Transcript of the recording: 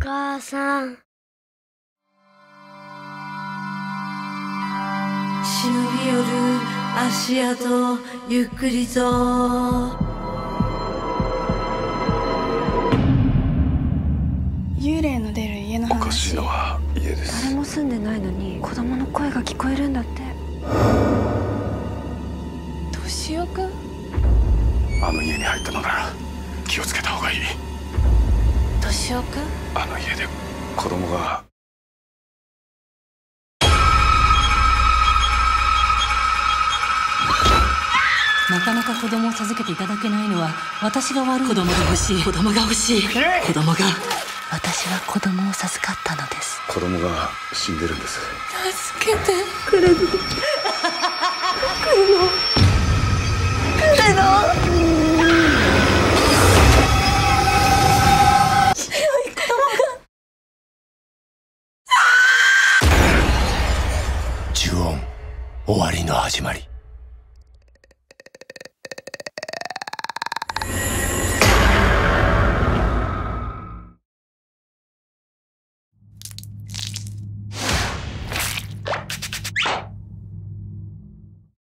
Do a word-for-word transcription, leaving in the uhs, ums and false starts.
母さん。 忍び寄る足跡ゆっくりと幽霊の出る家の話。 おかしいのは家です。 誰も住んでないのに子供の声が聞こえるんだって。 敏夫君？ あの家に入ったのなら気をつけた方がいい。 敏夫君？ あの家で子供が。 なかなか子供を授けていただけないのは私が悪い。子供が欲しい。子供が欲しい。子供が。私は子供を授かったのです。 子供が死んでるんです。 助けてくれる。来るの。来るの。強い子供が。 呪音、終わりの始まり。